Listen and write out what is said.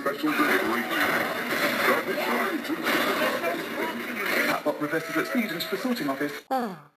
special delivery. Catbot reverses at speed into the sorting office.